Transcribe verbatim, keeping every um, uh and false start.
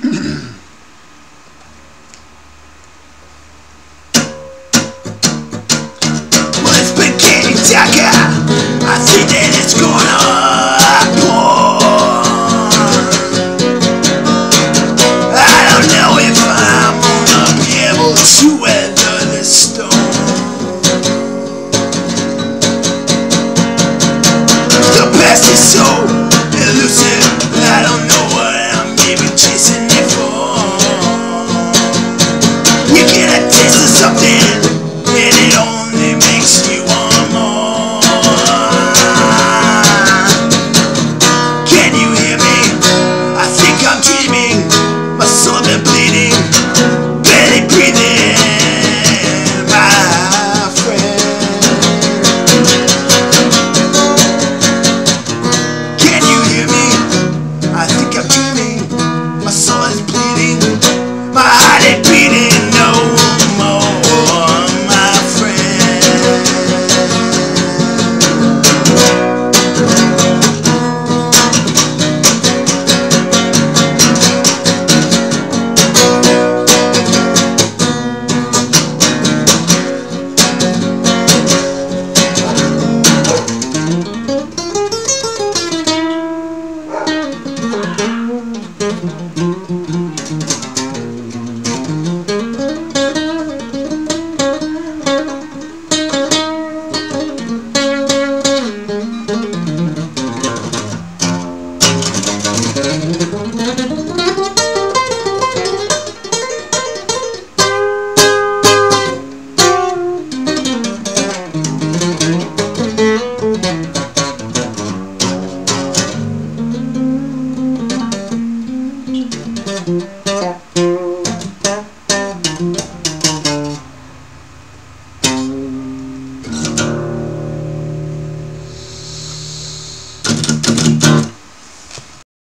Well, it's been getting darker. I see that it's gonna pour. I don't know if I'm gonna be able to weather this storm. The past is so elusive. I don't know what I'm even chasing it for. You get a taste of something, and it only makes you want more. Can you hear me? I think I'm dreaming. My soul been bleeding, barely breathing, my friend. Can you hear me? I think I'm dreaming. My soul is bleeding, my heart ain't beating no more, my friend.